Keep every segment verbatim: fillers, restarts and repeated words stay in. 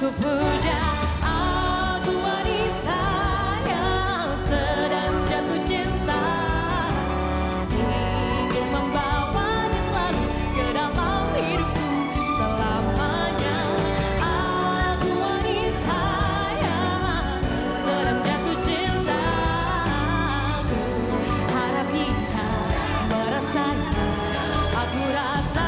Ku puja aku wanita yang sedang jatuh cinta, ingin membawanya selalu ke dalam hidupku selamanya. Aku wanita yang sedang jatuh cinta, ku harap dia merasakan aku rasa.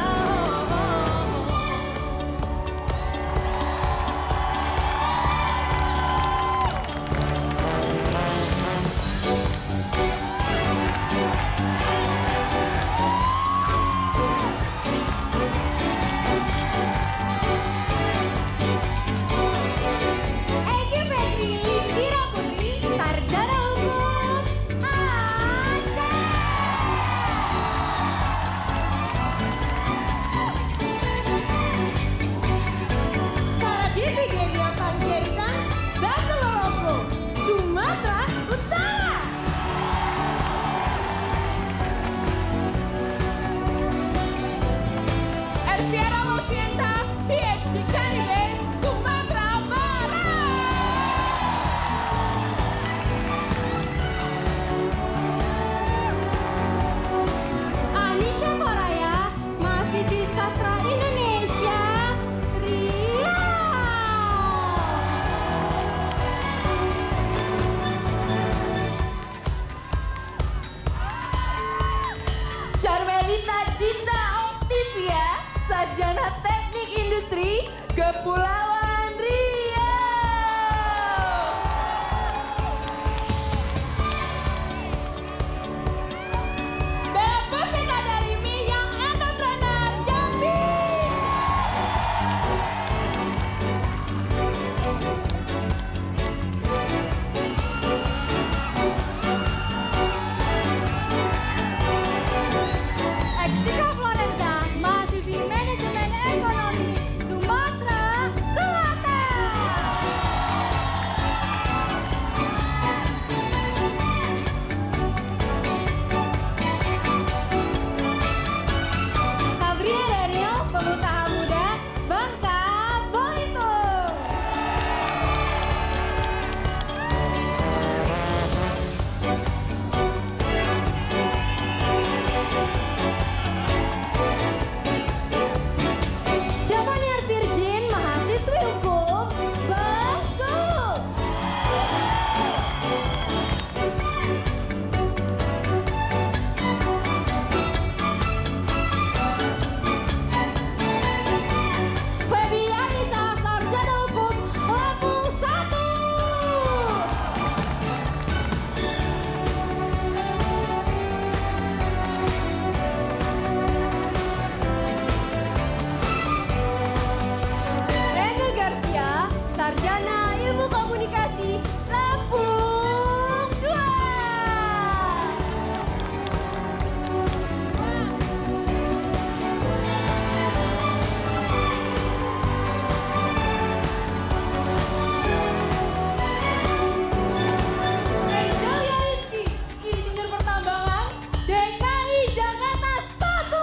Egi Fedri, Indira Putri, Sarjana Hukum Aceh. Sarah Desideria Panjaitan, Bachelor of Law, Sumatera Utara. Elviera Lovienta, PhD candidate, Sumatera Barat. Anisha Soraya, mahasiswi sastra Indonesia, Riau. Carmelita Dinda Octavia, sarjana teknik industri, Kepulauan Riau. Bella Puspita Dalimi, yang entrepreneur, Jambi. Ekstika Florenza, mahasiswi manajemen ekonomi, Sumatera Selatan. Sabria Daniel, pengusaha muda, Bangka Belitung. Syafaniar Virgin, mahasiswi hukum, Bengkulu. Febianisa, sarjana hukum, Lampung satu. Rene Garcia, sarjana ilmu komunikasi, Lampung dua. Angelia Rizky, insinyur pertambangan, D K I Jakarta satu.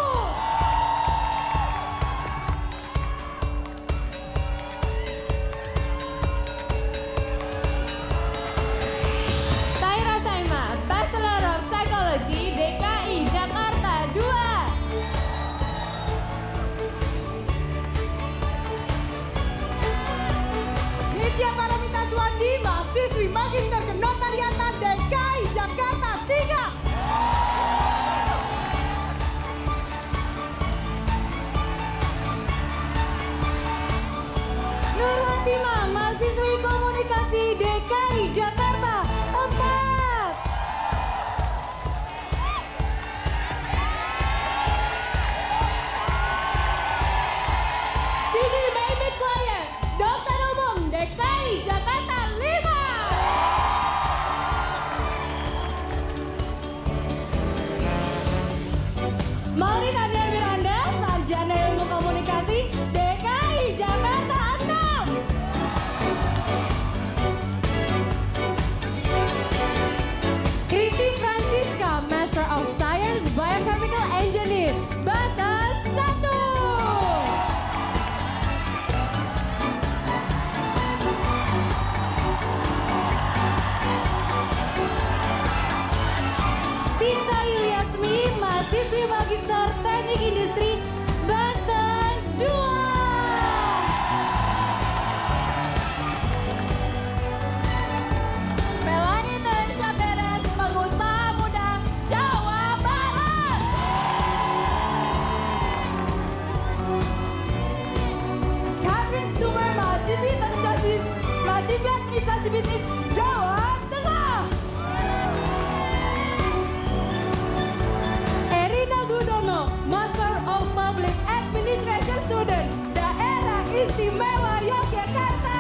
Taira Saima, Bachelor of Psychology, D K I Jakarta dua. Nitya Paramita Suwandi, mahasiswi Magister Kenotariatan, D K I Jakarta tiga. Nur Hatimah, mahasiswi komunikasi, D K I Jakarta empat. Sini Baby Client, dosen umum, D K I Jakarta lima. Maureen Adrian Miranda, sarjana ilmu komunikasi, D K I Jakarta enam. Chrissy Francisca, Master of Science Biochemical Engineer, Batas satu. mahasiswa administrasi bisnis Jawa Tengah. Erina Gudono, Master of Public Administration Student, Daerah Istimewa Yogyakarta.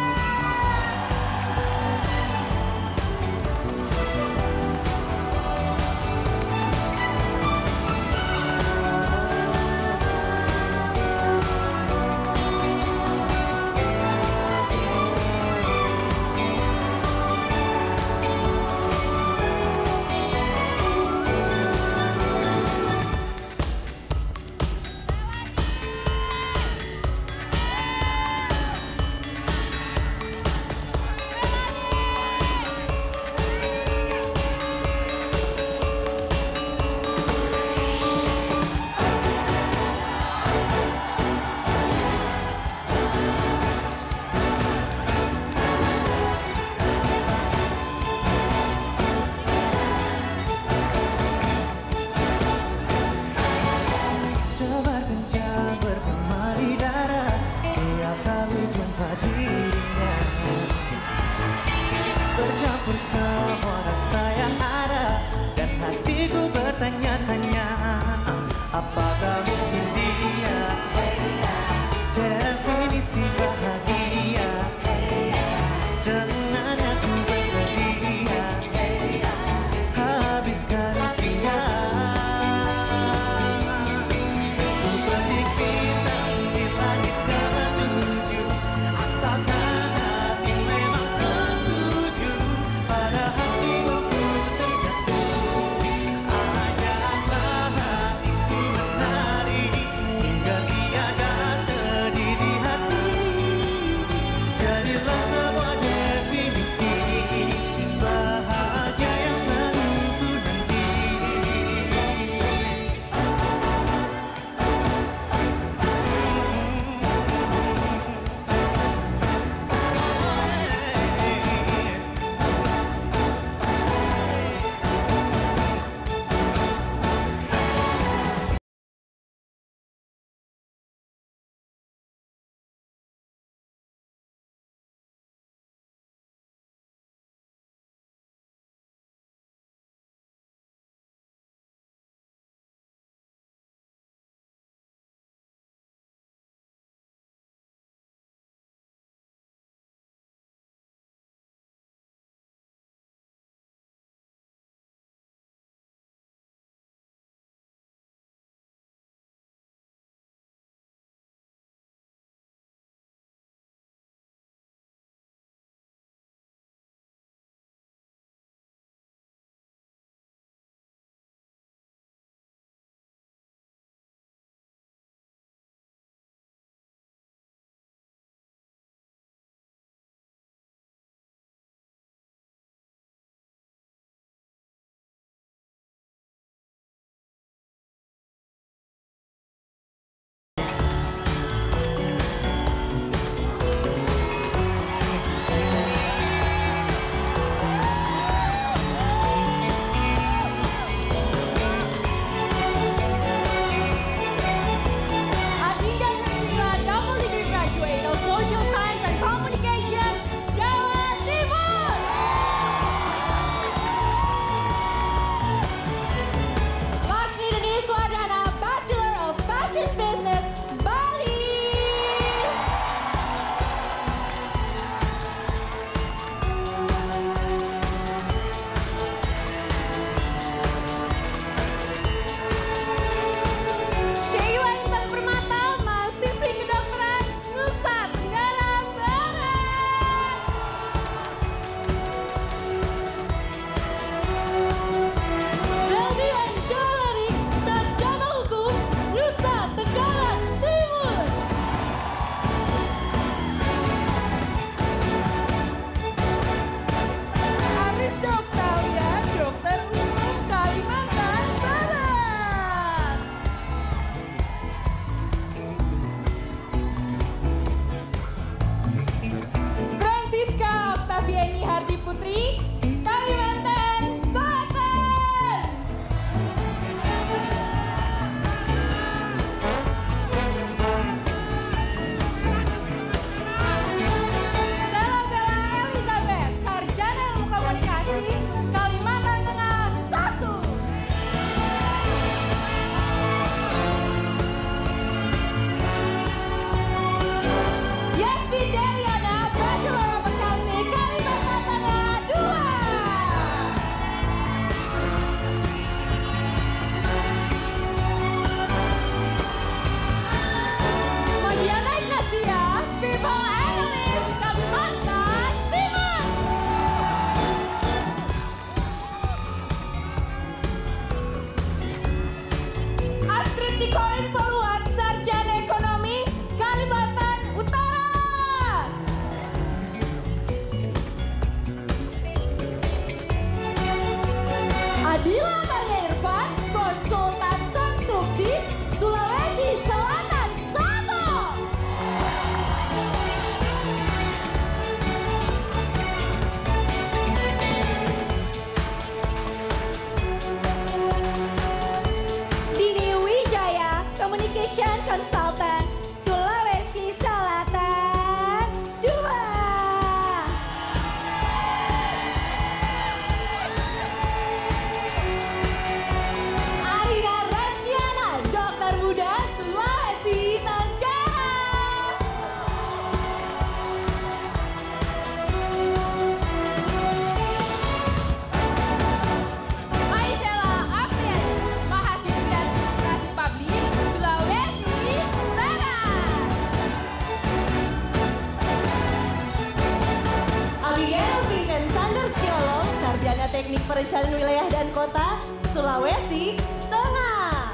Unit Perencanaan Wilayah dan Kota, Sulawesi Tengah.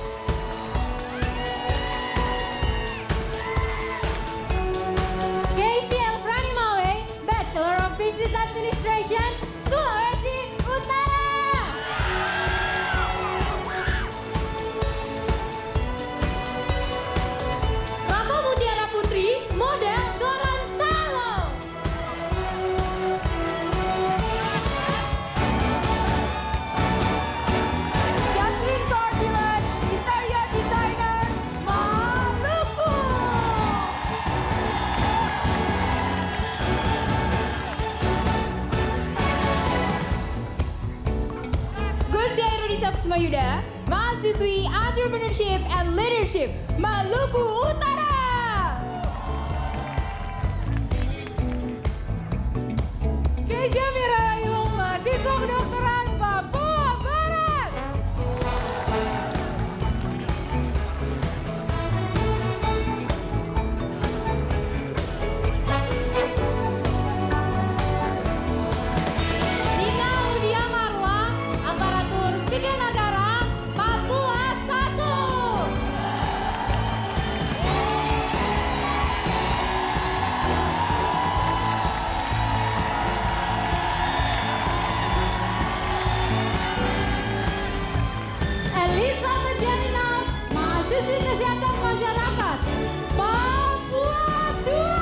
K C L Franimawe, Bachelor of Business Administration, Sulawesi Utara. Rafa Mutiara Putri, model Gorontalo. Jasmine Cordilan, Interior Designer, Maluku. Gusti Airudisa Kusmayuda, mahasiswi Entrepreneurship and Leadership, Maluku Utara. Keisha Mira Ilung, mahasiswa kedokteran Papua Barat. Nina Udia Marwa, aparatur sipil negara, Papua satu. Elizabeth Janina, mahasiswi kesehatan masyarakat, Papua dua.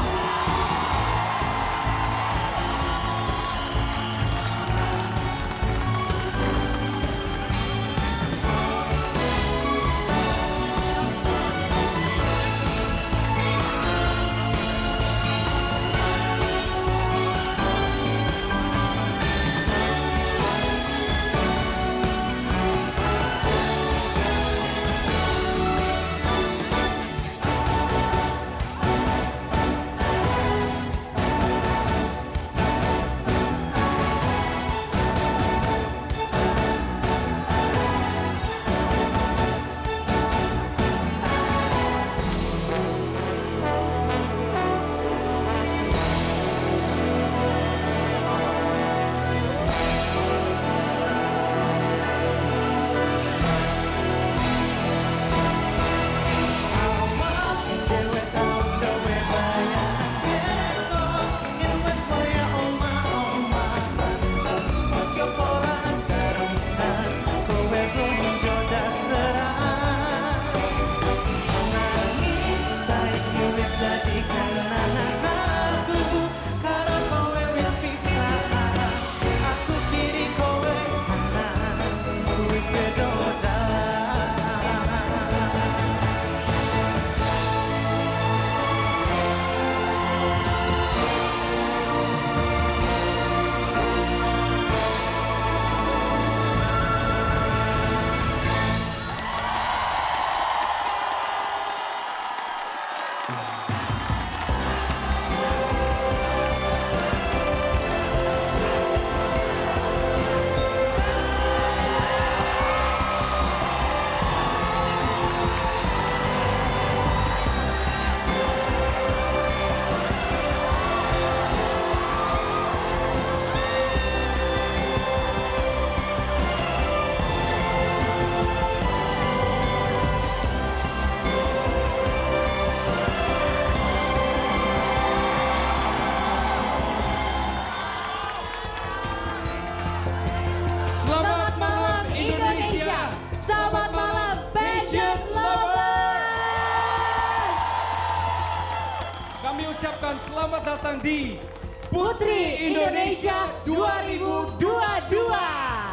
Selamat malam Indonesia. Selamat malam pageant lovers. Kami ucapkan selamat datang di Putri Indonesia dua ribu dua puluh dua.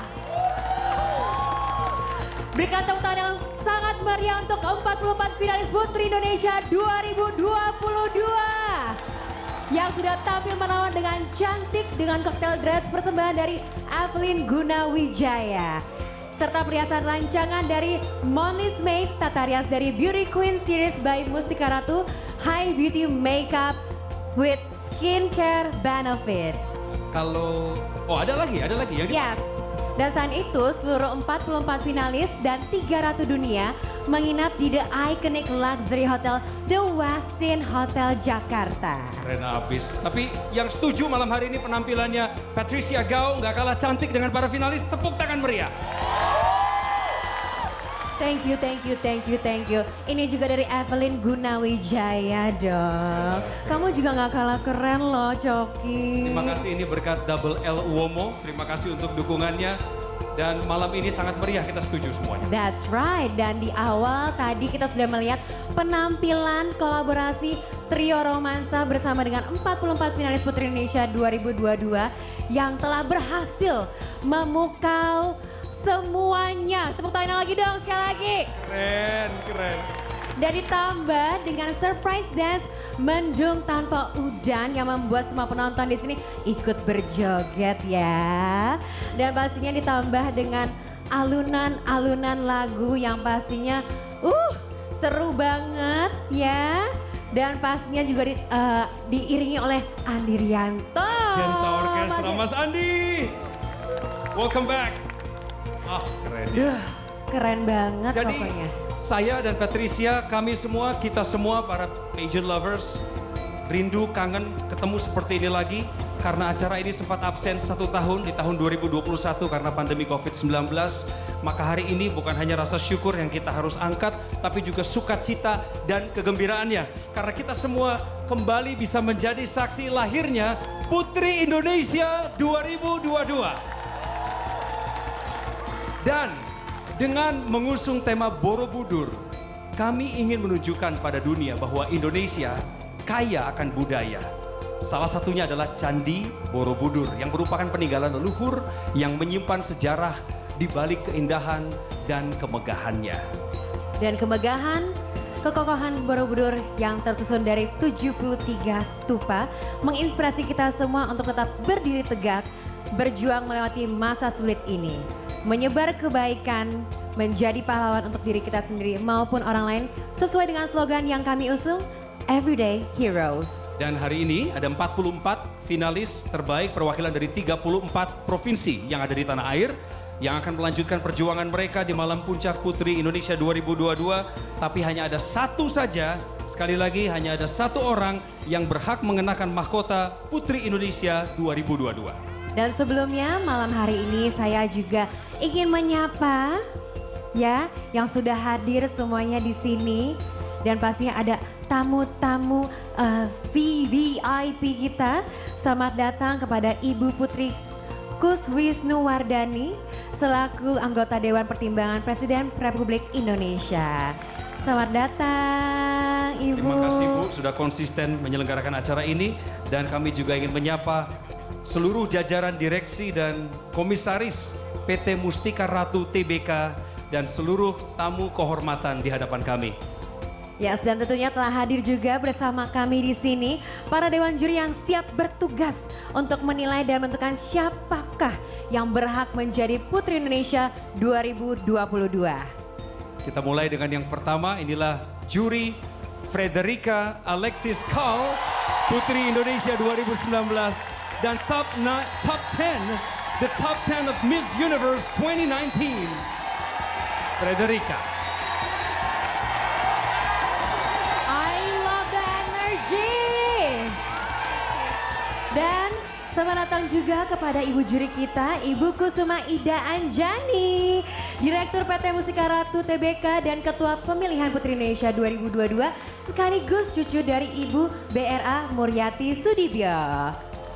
Berikan tepuk tangan yang sangat meriah untuk empat puluh empat finalis Putri Indonesia dua ribu dua puluh dua. Yang sudah tampil menawan dengan cantik dengan cocktail dress persembahan dari Evelyn Gunawijaya. Serta perhiasan rancangan dari Monlis Made, tata rias dari Beauty Queen Series by Mustika Ratu, High Beauty Makeup with Skincare Benefit. Kalau, oh ada lagi, ada lagi ya? Yes. Dan selain itu seluruh empat puluh empat finalis dan tiga ratu dunia menginap di The Iconic Luxury Hotel The Westin Hotel Jakarta. Keren abis. Tapi yang setuju malam hari ini penampilannya Patricia Gao nggak kalah cantik dengan para finalis. Tepuk tangan meriah. Thank you, thank you, thank you, thank you. Ini juga dari Evelyn Gunawijaya dong. Kamu juga gak kalah keren loh, Coki. Terima kasih, ini berkat Double L Uomo. Terima kasih untuk dukungannya. Dan malam ini sangat meriah, kita setuju semuanya. That's right. Dan di awal tadi kita sudah melihat penampilan kolaborasi trio romansa bersama dengan empat puluh empat finalis Putri Indonesia dua ribu dua puluh dua yang telah berhasil memukau semuanya. Tepuk tangan lagi dong sekali lagi. Keren, keren. Dan ditambah dengan surprise dance Mendung Tanpa Udan yang membuat semua penonton di sini ikut berjoget ya. Dan pastinya ditambah dengan alunan-alunan lagu yang pastinya uh seru banget ya. Dan pastinya juga di, uh, diiringi oleh Andi Rianto. Genta Orkestra, Mas Andi. Welcome back. Ah, keren ya. Duh, keren banget Jadi, pokoknya. saya dan Patricia, kami semua, kita semua para pageant lovers, rindu, kangen ketemu seperti ini lagi. Karena acara ini sempat absen satu tahun di tahun dua ribu dua puluh satu karena pandemi covid sembilan belas. Maka hari ini bukan hanya rasa syukur yang kita harus angkat, tapi juga sukacita dan kegembiraannya. Karena kita semua kembali bisa menjadi saksi lahirnya Putri Indonesia dua ribu dua puluh dua. Dan dengan mengusung tema Borobudur, kami ingin menunjukkan pada dunia bahwa Indonesia kaya akan budaya. Salah satunya adalah Candi Borobudur yang merupakan peninggalan leluhur yang menyimpan sejarah di balik keindahan dan kemegahannya. Dan kemegahan, kekokohan Borobudur yang tersusun dari tujuh puluh tiga stupa menginspirasi kita semua untuk tetap berdiri tegak, berjuang melewati masa sulit ini. Menyebar kebaikan, menjadi pahlawan untuk diri kita sendiri maupun orang lain sesuai dengan slogan yang kami usung, Everyday Heroes. Dan hari ini ada empat puluh empat finalis terbaik perwakilan dari tiga puluh empat provinsi yang ada di tanah air yang akan melanjutkan perjuangan mereka di malam puncak Putri Indonesia dua ribu dua puluh dua. Tapi hanya ada satu saja, sekali lagi hanya ada satu orang yang berhak mengenakan mahkota Putri Indonesia dua ribu dua puluh dua. Dan sebelumnya malam hari ini saya juga ingin menyapa ya yang sudah hadir semuanya di sini. Dan pastinya ada tamu-tamu uh, V V I P kita. Selamat datang kepada Ibu Putri Kuswisnuwardani selaku anggota Dewan Pertimbangan Presiden Republik Indonesia. Selamat datang Ibu. Terima kasih Bu sudah konsisten menyelenggarakan acara ini. Dan kami juga ingin menyapa seluruh jajaran direksi dan komisaris P T Mustika Ratu T B K dan seluruh tamu kehormatan di hadapan kami. Ya, dan tentunya telah hadir juga bersama kami di sini para dewan juri yang siap bertugas untuk menilai dan menentukan siapakah yang berhak menjadi Putri Indonesia dua ribu dua puluh dua. Kita mulai dengan yang pertama, inilah juri Frederica Alexis Kahl, Putri Indonesia dua ribu sembilan belas dan top nine, top ten, the top ten of Miss Universe twenty nineteen. Frederica. Dan selamat datang juga kepada Ibu Juri kita, Ibu Kusuma Ida Anjani, Direktur P T Mustika Ratu T B K dan Ketua Pemilihan Putri Indonesia dua ribu dua puluh dua, sekaligus cucu dari Ibu B R A Muryati Sudibyo.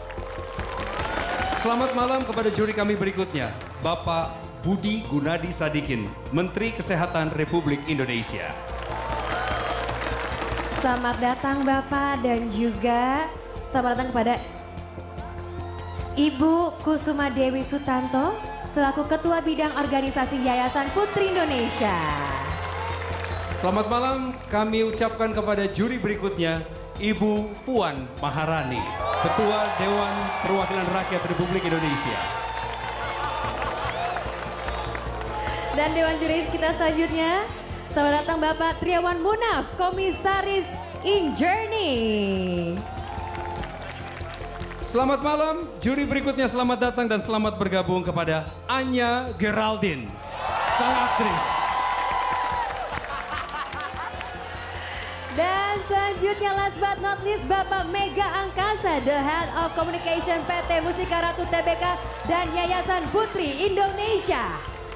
Selamat malam kepada juri kami berikutnya, Bapak Budi Gunadi Sadikin, Menteri Kesehatan Republik Indonesia. Selamat datang Bapak dan juga selamat datang kepada Ibu Kusuma Dewi Sutanto selaku Ketua Bidang Organisasi Yayasan Putri Indonesia. Selamat malam kami ucapkan kepada juri berikutnya Ibu Puan Maharani, Ketua Dewan Perwakilan Rakyat Republik Indonesia. Dan Dewan Juri kita selanjutnya, selamat datang Bapak Triawan Munaf, Komisaris In Journey. Selamat malam, juri berikutnya selamat datang dan selamat bergabung kepada Anya Geraldine, sang aktris. selanjutnya last but not least Bapak Mega Angkasa, the Head of Communication P T Mustika Ratu T B K dan Yayasan Putri Indonesia.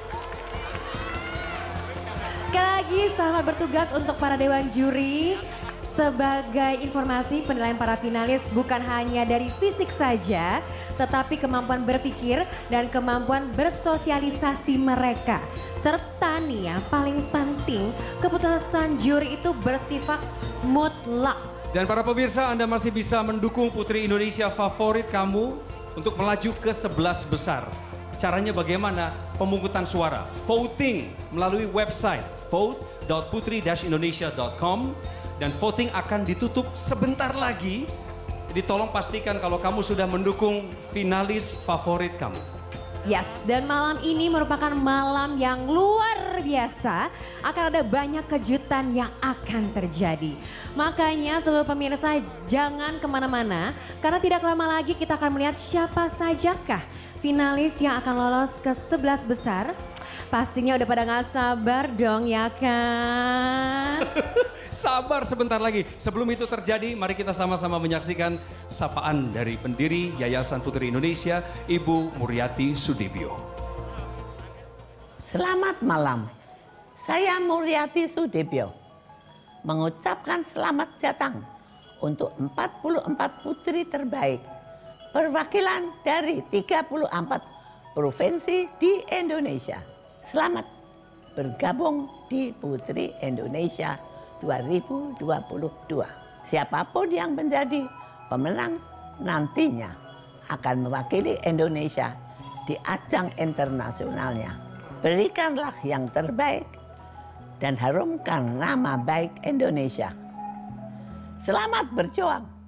Sekali lagi selamat bertugas untuk para dewan juri. Sebagai informasi, penilaian para finalis bukan hanya dari fisik saja, tetapi kemampuan berpikir dan kemampuan bersosialisasi mereka. Serta nih ya, paling penting keputusan juri itu bersifat mutlak. Dan para pemirsa, Anda masih bisa mendukung Putri Indonesia favorit kamu untuk melaju ke sebelas besar. Caranya bagaimana? Pemungutan suara, voting melalui website vote dot putri indonesia dot com. Dan voting akan ditutup sebentar lagi. Jadi tolong pastikan kalau kamu sudah mendukung finalis favorit kamu. Yes, dan malam ini merupakan malam yang luar biasa. Akan ada banyak kejutan yang akan terjadi. Makanya seluruh pemirsa jangan kemana-mana. Karena tidak lama lagi kita akan melihat siapa sajakah finalis yang akan lolos ke sebelas besar. Pastinya udah pada gak sabar dong ya kan? Sabar sebentar lagi. Sebelum itu terjadi, mari kita sama-sama menyaksikan sapaan dari pendiri Yayasan Putri Indonesia, Ibu Muryati Sudibyo. Selamat malam, saya Muryati Sudibyo. Mengucapkan selamat datang untuk empat puluh empat putri terbaik. Perwakilan dari tiga puluh empat provinsi di Indonesia. Selamat bergabung di Putri Indonesia dua ribu dua puluh dua. Siapapun yang menjadi pemenang nantinya akan mewakili Indonesia di ajang internasionalnya. Berikanlah yang terbaik dan harumkan nama baik Indonesia. Selamat berjuang.